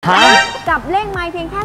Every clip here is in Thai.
กับเลขไมล์เพียงแค่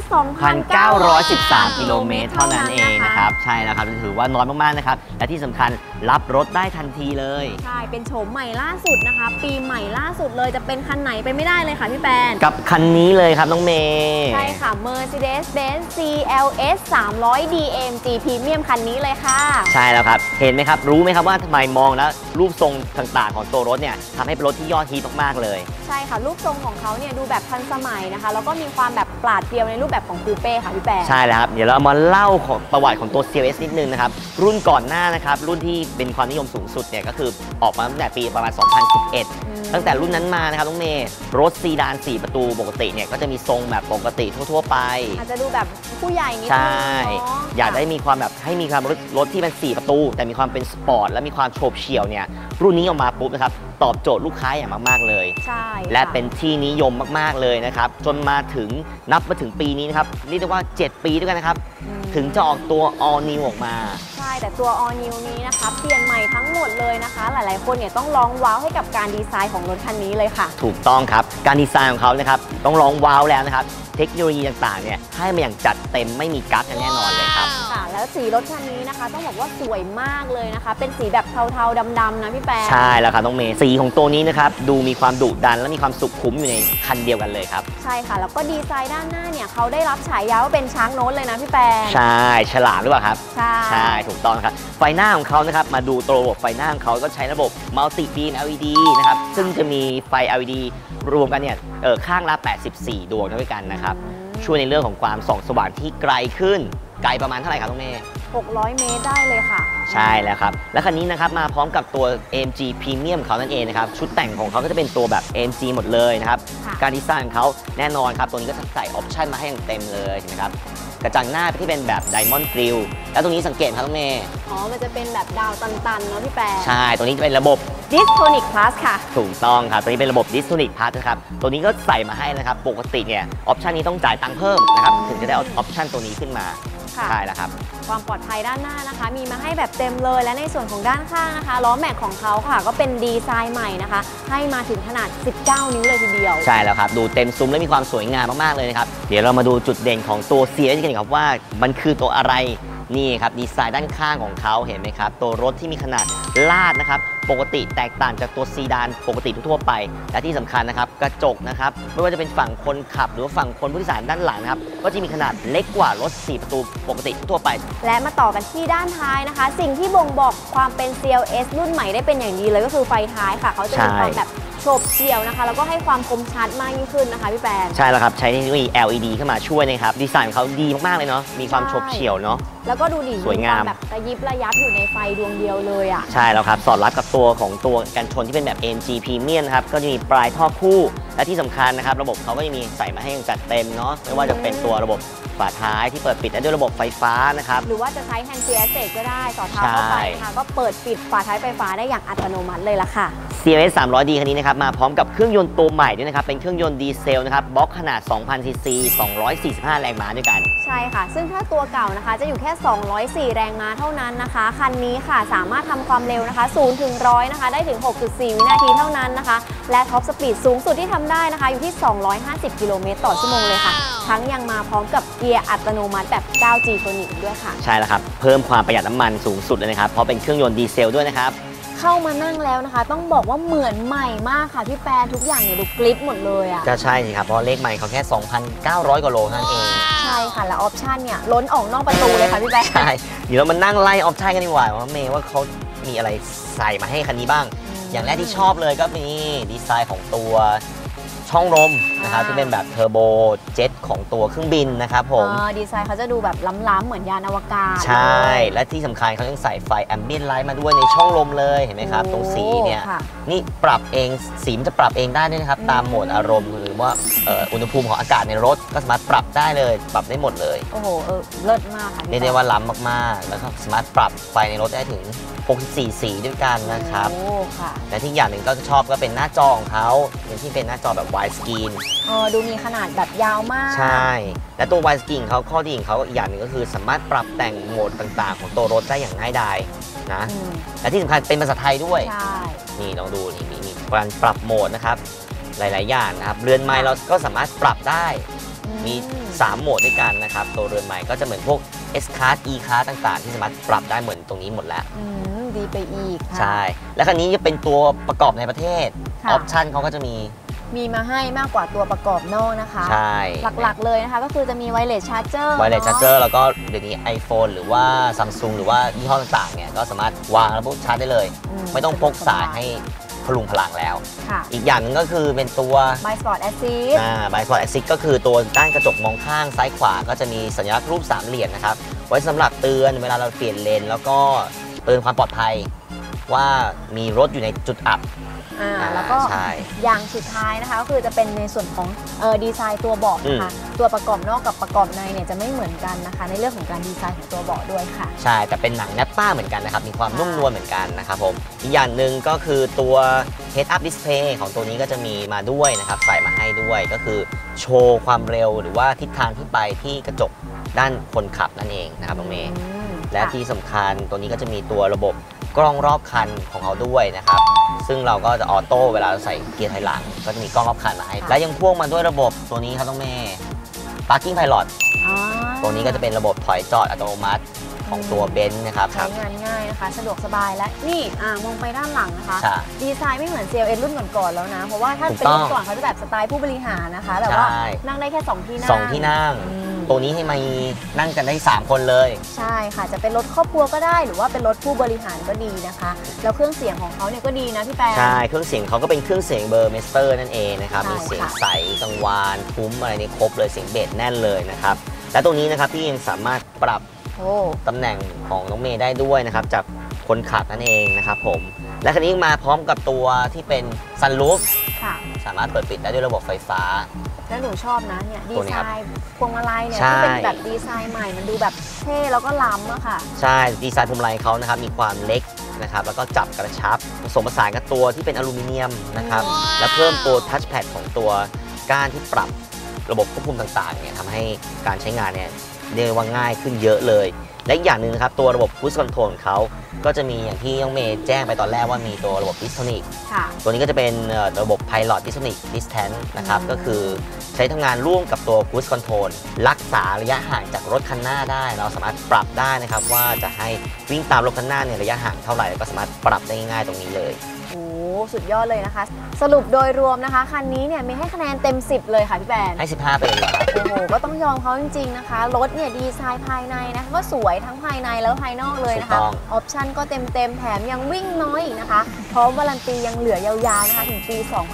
2,913 กิโลเมตรเท่านั้นเองนะครับใช่แล้วครับถือว่าน้อยมากๆนะครับและที่สำคัญรับรถได้ทันทีเลยใช่เป็นโฉมใหม่ล่าสุดนะคะปีใหม่ล่าสุดเลยจะเป็นคันไหนไปไม่ได้เลยค่ะพี่แปนกับคันนี้เลยครับน้องเมย์ใช่ค่ะ Mercedes-Benz CLS 300D AMG Premium คันนี้เลยค่ะใช่แล้วครับเห็นไหมครับรู้ไหมครับว่าทำไมมองแล้วรูปทรงต่างๆของตัวรถเนี่ยทำให้เป็นรถที่ยอดฮิตมากๆเลยใช่ค่ะรูปทรงของเขาเนี่ยดูแบบทันสมัยนะคะแล้วก็มีความแบบปราดเปรียวในรูปแบบของคูเป้ค่ะพี่แปนใช่แล้วครับเดี๋ยวเรามาเล่าของประวัติของตัว CLS นิดนึงนะครับรุ่นก่อนหน้านะครับรุ่นที่เป็นความนิยมสูงสุดเนี่ยก็คือออกมาตั้งแต่ปีประมาณ 2011 ตั้งแต่รุ่นนั้นมานะครับน้องเมย์รถซีดาน4ประตูปกติเนี่ยก็จะมีทรงแบบปกติทั่วๆไปอาจจะดูแบบผู้ใหญ่นิดนึงใช่อยากได้มีความแบบให้มีความรถที่เป็น4ประตูแต่มีความเป็นสปอร์ตและมีความโฉบเฉี่ยวเนี่ยรุ่นนี้ออกมาปุ๊บนะครับตอบโจทย์ลูกค้าอย่างมากๆเลยใช่และเป็นที่นิยมมากๆเลยนะครับจนมาถึงนับมาถึงปีนี้นะครับเรียกได้ว่า7 ปีด้วยกันนะครับถึงจะออกตัว All New ออกมาใช่แต่ตัว All New นี้นะคะเปลี่ยนใหม่ทั้งหมดเลยนะคะหลายๆคนเนี่ยต้องร้องว้าวให้กับการดีไซน์ของรถคันนี้เลยค่ะถูกต้องครับการดีไซน์ของเขานะครับต้องร้องว้าวแล้วนะครับเทคโนโลยีต่างๆเนี่ยให้มาอย่างจัดเต็มไม่มีกั๊กแน่นอนเลยครับค่ะแล้วสีรถคันนี้นะคะต้องบอกว่าสวยมากเลยนะคะเป็นสีแบบเทาๆดำๆนะพี่แปรใช่แล้วครับน้องเมย์สีของตัวนี้นะครับดูมีความดุดันและมีความสุขุมอยู่ในคันเดียวกันเลยครับใช่ค่ะแล้วก็ดีไซน์ด้านหน้าเนี่ยเขาได้รับฉายาว่าเป็นช้างโน้ตเลยนะพี่แปรใช่ฉลาดหรือเปล่าครับใช่ถูกต้องครับไฟหน้าของเขานะครับมาดูตัวระบบไฟหน้าของเขาก็ใช้ระบบ Multi Beam LED นะครับซึ่งจะมีไฟ LED รวมกันเนี่ยข้างละ84ดวงด้วยกันนะครับช่วยในเรื่องของความส่องสว่างที่ไกลขึ้นไกลประมาณเท่าไหร่ครับน้องเมย์ 600 เมตรได้เลยค่ะใช่แล้วครับและคันนี้นะครับมาพร้อมกับตัว AMG Premium เขานั่นเองนะครับชุดแต่งของเขาก็จะเป็นตัวแบบ AMG หมดเลยนะครับการดีไซน์ของเขาแน่นอนครับตัวนี้ก็จะใส่ออปชั่นมาให้อย่างเต็มเลยเห็นไหมครับกระจังหน้าที่เป็นแบบ Diamond Grille แล้วตรงนี้สังเกตครับน้องเมย์มันจะเป็นแบบดาวตันๆเนาะพี่แปรใช่ตัวนี้จะเป็นระบบ Distonic Plus ค่ะถูกต้องครับตัวนี้เป็นระบบ Distonic Plus นะครับตัวนี้ก็ใส่มาให้นะครับปกติเนี่ยออปชันนี้ต้องจ่ายตังค์เพิ่มนะครับถึงจะได้ออปชันตัวนี้ขึ้นมาใช่แล้วครับความปลอดภัยด้านหน้านะคะมีมาให้แบบเต็มเลยและในส่วนของด้านข้างนะคะล้อแม็กของเขาค่ะก็เป็นดีไซน์ใหม่นะคะให้มาถึงขนาด19 นิ้วเลยทีเดียวใช่แล้วครับดูเต็มซุ้มและมีความสวยงามมากๆเลยนะครับเดี๋ยวเรามาดูจุดเด่นของตัว CLS กันครับว่ามันคือตัวอะไรนี่ครับดีไซน์ด้านข้างของเขาเห็นไหมครับตัวรถที่มีขนาดลาดนะครับปกติแตกต่างจากตัวซีดานปกติทั่วไปและที่สำคัญนะครับกระจกนะครับไม่ว่าจะเป็นฝั่งคนขับหรือว่าฝั่งคนผู้โดยสารด้านหลังนะครับก็จะมีขนาดเล็กกว่ารถ4ประตูปกติทั่วไปและมาต่อกันที่ด้านท้ายนะคะสิ่งที่บ่งบอกความเป็น CLS รุ่นใหม่ได้เป็นอย่างดีเลยก็คือไฟท้ายค่ะเขาจะมีความแบบโฉบเฉี่ยวนะคะแล้วก็ให้ความคมชัดมากยิ่งขึ้นนะคะพี่แปนใช่แล้วครับใช้เทคโนโลยี LED เข้ามาช่วยนะครับดีไซน์เขาดีมากๆเลยเนาะมีความโฉบเฉี่ยวเนาะแล้วก็ดูดิสวยงามแบบระยิบระยับอยู่ในไฟดวงเดียวเลยอ่ะใช่แล้วครับสอดรับกับตัวของตัวกันชนที่เป็นแบบ AMG Premium นะครับก็จะมีปลายท่อคู่และที่สำคัญนะครับระบบเขาก็จะมีใส่มาให้อย่างจัดเต็มเนาะไม่ว่าจะเป็นตัวระบบฝาท้ายที่เปิดปิดได้ด้วยระบบไฟฟ้านะครับหรือว่าจะใช้ Hand Free Access ก็ได้สอดเท้าเข้าไปค่ะก็เปิดปิดฝาท้ายไฟฟ้าได้อย่างอัตโนมัติเลยล่ะค่ะ CLS 300D คันนี้นะครับมาพร้อมกับเครื่องยนต์ตัวใหม่ด้วยนะครับเป็นเครื่องยนต์ดีเซลนะครับบล็อกขนาด 2,000 ซีซี 245 แรงม้าด้วยกันใช่ค่ะซึ่งถ้าตัวเก่านะคะจะอยู่แค่204 แรงม้าเท่านั้นนะคะคันนี้ค่ะสามารถทำความเร็วนะคะ0 ถึง 100นะคะได้ถึง 6.4 วินาทีเท่านั้นนะคะและท็อปสปีดสูงสุดที่ทำได้นะคะอยู่ที่250 กิโลเมตรต่อชั่วโมงเลยค่ะทั้งยังมาพร้อมกับเกียร์อัตโนมัติแบบ 9G Tronic ด้วยค่ะใช่แล้วครับเพิ่มความประหยัดน้ำมันสูงสุดเลยนะครับเพราะเป็นเครื่องยนต์ดีเซลด้วยนะครับเข้ามานั่งแล้วนะคะต้องบอกว่าเหมือนใหม่มากค่ะพี่แปรทุกอย่างเนี่ยดูกริปหมดเลยอ่ะก็ใช่สิครับเพราะเลขใหม่เขาแค่ 2,900 กว่าโลนั่นเองใช่ค่ะแล้วออปชันเนี่ยล้นออกนอกประตูเลยค่ะพี่แปรใช่เดี๋ยวเรามานั่งไล่ออปชันกันดีกว่าว่าเมย์ว่าเขามีอะไรใส่มาให้คันนี้บ้างอย่างแรกที่ชอบเลยก็มีดีไซน์ของตัวช่องลมนะครับที่เป็นแบบเทอร์โบเจ็ตของตัวเครื่องบินนะครับผมดีไซน์เขาจะดูแบบล้ำๆเหมือนยานอวกาศใช่และที่สำคัญเขายังใส่ไฟแอมเบียนไลท์มาด้วยในช่องลมเลยเห็นไหมครับตรงสีเนี่ยนี่ปรับเองสีมันจะปรับเองได้ด้วยนะครับตามโหมดอารมณ์หรือว่าอุณหภูมิของอากาศในรถก็สามารถปรับได้เลยปรับได้หมดเลยโอ้โหเลิศมากค่ะเรียกได้ว่าล้ำมากๆแล้วก็สามารถปรับไฟในรถได้ถึง64 สีด้วยกันนะครับและที่อย่างหนึ่งก็ชอบก็เป็นหน้าจอของเขาที่เป็นหน้าจอแบบ wide screen ดูมีขนาดแบบยาวมากใช่และตัว wide screen เขาข้อดีของเขาอีกอย่างหนึ่งก็คือสามารถปรับแต่งโหมดต่างๆของตัวรถได้อย่างง่ายดายนะและที่สำคัญเป็นภาษาไทยด้วยนี่ลองดูนี่มีการปรับโหมดนะครับหลายๆอย่างนะครับเรือนไม้เราก็สามารถปรับได้มี3โหมดด้วยกันนะครับตัวเรือนไม้ก็จะเหมือนพวก S Class E Class ต่างๆที่สามารถปรับได้เหมือนตรงนี้หมดแล้วดีไปอีกใช่และคันนี้จะเป็นตัวประกอบในประเทศออปชั่นเขาก็จะมีมาให้มากกว่าตัวประกอบนอกนะคะใช่หลักๆเลยนะคะก็คือจะมีไวเลสชาร์จเจอร์แล้วก็เดี๋ยวนี้ iPhone หรือว่า Samsung หรือว่ายี่ห้อต่างๆเนี่ยก็สามารถวางระบบชาร์จได้เลยไม่ต้องพกสายให้พลุงพลังแล้วอีกอย่างนึงก็คือเป็นตัว By Sport Assist By Sport Assist ก็คือตัวด้านกระจกมองข้างซ้ายขวาก็จะมีสัญลักษณ์รูปสามเหลี่ยมนะครับไว้สำหรับเตือนเวลาเราเปลี่ยนเลนแล้วก็เตือนความปลอดภัยว่ามีรถอยู่ในจุดอับแล้วก็อย่างสุดท้ายนะคะก็คือจะเป็นในส่วนของดีไซน์ตัวเบาะนะคะตัวประกอบนอกกับประกอบในเนี่ยจะไม่เหมือนกันนะคะในเรื่องของการดีไซน์ของตัวเบาะด้วยค่ะใช่แต่เป็นหนังแนปป้าเหมือนกันนะครับมีความนุ่มนวลเหมือนกันนะครับผมอีกอย่างหนึ่งก็คือตัว Head Up Display ของตัวนี้ก็จะมีมาด้วยนะครับใส่มาให้ด้วยก็คือโชว์ความเร็วหรือว่าทิศทางที่ไปที่กระจกด้านคนขับนั่นเองนะครับน้องเมย์และที่สำคัญตัวนี้ก็จะมีตัวระบบกล้องรอบคันของเขาด้วยนะครับซึ่งเราก็จะออโต้เวลาเราใส่เกียร์ถอยหลังก็จะมีกล้องรอบคันมาให้และยังพ่วงมาด้วยระบบตัวนี้ครับน้องเมย์ Parking Pilot ตัวนี้ก็จะเป็นระบบถอยจอดอัตโนมัติของตัวเบนซ์นะครับใช้งานง่ายนะคะสะดวกสบายและนี่มองไปด้านหลังนะคะดีไซน์ไม่เหมือน CLS รุ่นก่อนๆแล้วนะเพราะว่าถ้าเป็นรุ่นก่อนเขาจะแบบสไตล์ผู้บริหารนะคะแบบว่านั่งได้แค่2ที่นั่งตัวนี้ให้มานั่งกันได้3คนเลยใช่ค่ะจะเป็นรถครอบครัวก็ได้หรือว่าเป็นรถผู้บริหารก็ดีนะคะแล้วเครื่องเสียงของเขาเนี่ยก็ดีนะพี่แปงใช่เครื่องเสียงเขาก็เป็นเครื่องเสียงเบอร์เมสเตอร์นั่นเองนะครับมีเสียงใสกังวานทุ้มอะไรนี่ครบเลยเสียงเบสแน่นเลยนะครับและตรงนี้นะครับพี่ยังสามารถปรับตำแหน่งของน้องเมย์ได้ด้วยนะครับจากคนขับนั่นเองนะครับผมและคันนี้มาพร้อมกับตัวที่เป็นซันรูฟสามารถเปิดปิดได้ด้วยระบบไฟฟ้าแล้วหนูชอบนะเนี่ยดีไซน์พวงมาลัยเนี่ยที่เป็นแบบดีไซน์ใหม่มันดูแบบเท่แล้วก็ล้ำอะค่ะใช่ดีไซน์พวงมาลัยเขานะครับมีความเล็กนะครับแล้วก็จับกระชับผสมผสานกับตัวที่เป็นอลูมิเนียมนะครับและเพิ่มตัวทัชแพดของตัวก้านที่ปรับระบบควบคุมต่างๆเนี่ยทำให้การใช้งานเนี่ยเรียกว่าง่ายขึ้นเยอะเลยและอีกอย่างหนึ่งนะครับตัวระบบพุชคอนโทรลของเขาก็จะมีอย่างที่น้องเมย์แจ้งไปตอนแรกว่ามีตัวระบบดิสโทนิกตัวนี้ก็จะเป็นระบบ Pilot Distonic Distance นะครับก็คือใช้ทำงานร่วมกับตัว Cruise Control รักษาระยะห่างจากรถคันหน้าได้เราสามารถปรับได้นะครับว่าจะให้วิ่งตามรถคันหน้าเนี่ยระยะห่างเท่าไหร่ก็สามารถปรับได้ง่ายๆตรงนี้เลยโอ้สุดยอดเลยนะคะสรุปโดยรวมนะคะคันนี้เนี่ยมีให้คะแนนเต็ม10เลยค่ะพี่แบนให้15ไปเลยครับโอ้โหก็ต้องยอมเขาจริงๆนะคะรถเนี่ยดีไซน์ภายในนะคะก็สวยทั้งภายในแล้วภายนอกเลยนะคะออปชั่นก็เต็มแถมยังวิ่งน้อยอีกนะคะพร้อมวารันตียังเหลือยาวๆนะคะถึงปี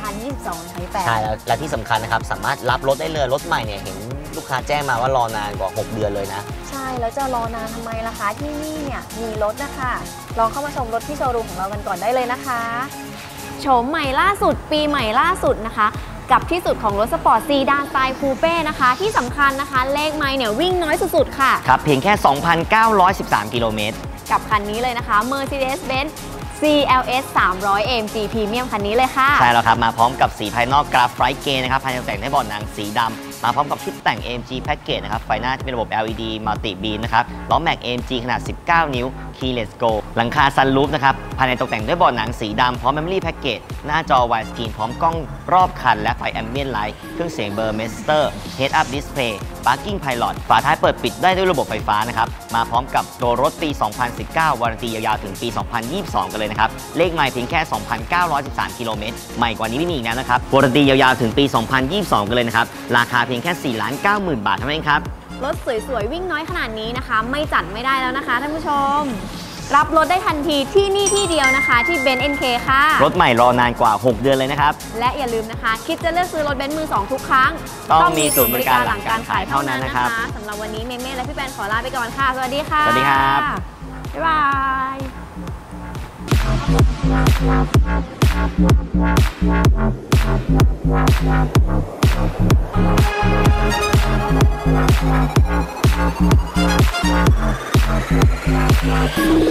2022ค่ะพี่แบนใช่และที่สำคัญนะครับสามารถรับรถได้เลยรถใหม่เนี่ยเห็นลูกค้าแจ้งมาว่ารอนานกว่า6 เดือนเลยนะใช่แล้วจะรอนานทำไมล่ะคะที่นี่เนี่ยมีรถนะคะลองเข้ามาชมรถที่โชว์รูมของเรากันก่อนได้เลยนะคะโฉมใหม่ล่าสุดปีใหม่ล่าสุดนะคะกับที่สุดของรถสปอร์ตซีดานสไตล์คูเป้นะคะที่สำคัญนะคะเลขไมล์เนี่ยวิ่งน้อยสุดๆค่ะครับเพียงแค่ 2,913 กิโลเมตรกับคันนี้เลยนะคะ Mercedes-Benz CLS 300 AMG Premium คันนี้เลยค่ะใช่แล้วครับมาพร้อมกับสีภายนอกกราฟไฟเกย์นะครับภายในแต่งได้เบาะหนังสีดำมาพร้อมกับชุดแต่ง AMG Package นะครับไฟหน้าที่เป็นระบบ LED Multi Beam นะครับล้อแม็ก AMG ขนาด 19 นิ้ว Keyless Go หลังคา Sunroof นะครับภายในตกแต่งด้วยเบาะหนังสีดำพร้อม Memory Package หน้าจอ Widescreen พร้อมกล้องรอบคันและไฟ Ambient Light เครื่องเสียง Burmester Head Up Display Parking Pilot ฝาท้ายเปิดปิดได้ด้วยระบบไฟฟ้านะครับมาพร้อมกับตัวรถปี 2019 วารันตียาวๆถึงปี 2022 กันเลยนะครับเลขไมล์เพียงแค่ 2,913 กิโลเมตรใหม่กว่านี้ไม่มีอีกแล้วนะครับวารันตียาวๆถึงปี 2022 กันเลยนะครับราคาเพียงแค่ 4,90,000 บาทเท่านั้นเองครับรถสวยๆวิ่งน้อยขนาดนี้นะคะไม่จัดไม่ได้แล้วนะคะท่านผู้ชมรับรถได้ทันทีที่นี่ที่เดียวนะคะที่เบนซ์ NK ค่ะรถใหม่รอนานกว่า6 เดือนเลยนะครับและอย่าลืมนะคะคิดจะเลือกซื้อรถเบนซ์มือ2ทุกครั้งต้องมีศูนย์บริการหลังการขายเท่านั้นนะครับสำหรับวันนี้เมย์และพี่แบนขอลาไปก่อนค่ะสวัสดีค่ะสวัสดีครับบ๊ายบาย